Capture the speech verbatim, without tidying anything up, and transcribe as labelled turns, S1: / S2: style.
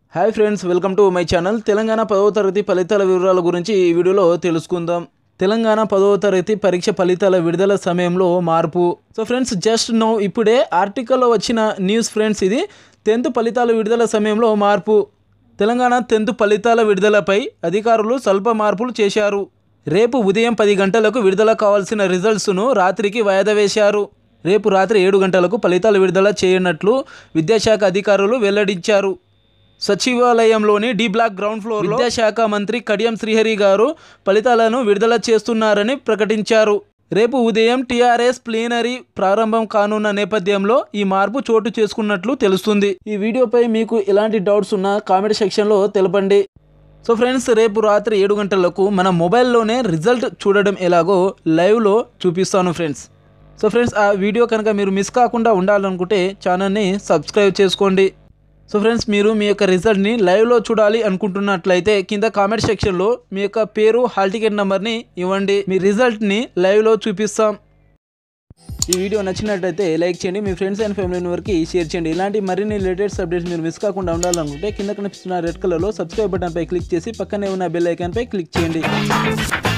S1: Hi friends, welcome to my channel. Telangana పదవ తరగతి ఫలితాల వివరాల గురించి ఈ వీడియోలో తెలుసుకుందాం. తెలంగాణ పదవ తరగతి పరీక్ష ఫలితాల విడుదల సమయంలో మార్పు. సో ఫ్రెండ్స్, జస్ట్ నో ఇప్పుడే ఆర్టికల్లో వచ్చిన న్యూస్ ఫ్రెండ్స్. ఇది టెన్త్ ఫలితాల విడుదల సమయంలో మార్పు. తెలంగాణ టెన్త్ ఫలితాల విడుదలపై అధికారులు స్వల్ప మార్పులు చేశారు. రేపు ఉదయం పది గంటలకు విడుదల కావాల్సిన రిజల్ట్స్ను రాత్రికి వాయిదా వేశారు. రేపు రాత్రి ఏడు గంటలకు ఫలితాలు విడుదల చేయనున్నట్లు విద్యాశాఖ అధికారులు వెల్లడించారు. సచివాలయంలోని డి బ్లాక్ గ్రౌండ్ ఫ్లోర్లో విద్యాశాఖ మంత్రి కడియం శ్రీహరి గారు ఫలితాలను విడుదల చేస్తున్నారని ప్రకటించారు. రేపు ఉదయం టీఆర్ఎస్ ప్లీనరీ ప్రారంభం కానున్న నేపథ్యంలో ఈ మార్పు చోటు చేసుకున్నట్లు తెలుస్తుంది. ఈ వీడియోపై మీకు ఎలాంటి డౌట్స్ ఉన్నా కామెంట్ సెక్షన్లో తెలపండి. సో ఫ్రెండ్స్, రేపు రాత్రి ఏడు గంటలకు మన మొబైల్లోనే రిజల్ట్ చూడడం ఎలాగో లైవ్లో చూపిస్తాను ఫ్రెండ్స్. సో ఫ్రెండ్స్, ఆ వీడియో కనుక మీరు మిస్ కాకుండా ఉండాలనుకుంటే ఛానల్ని సబ్స్క్రైబ్ చేసుకోండి. సో ఫ్రెండ్స్, మీరు మీ యొక్క రిజల్ట్ని లైవ్లో చూడాలి అనుకుంటున్నట్లయితే కింద కామెంట్ సెక్షన్లో మీ యొక్క పేరు, హాల్ టికెట్ నెంబర్ని ఇవ్వండి. మీ రిజల్ట్ని లైవ్లో చూపిస్తాం. ఈ వీడియో నచ్చినట్లయితే లైక్ చేయండి, మీ ఫ్రెండ్స్ అండ్ ఫ్యామిలీ మెంబర్కి షేర్ చేయండి. ఇలాంటి మరిన్ని లేటెస్ట్ అప్డేట్స్ మీరు మిస్ కాకుండా ఉండాలనుకుంటే కింద కనిపిస్తున్న రెడ్ కలర్లో సబ్స్క్రైబ్ బటన్పై క్లిక్ చేసి పక్కనే ఉన్న బెల్ ఐకాన్పై క్లిక్ చేయండి.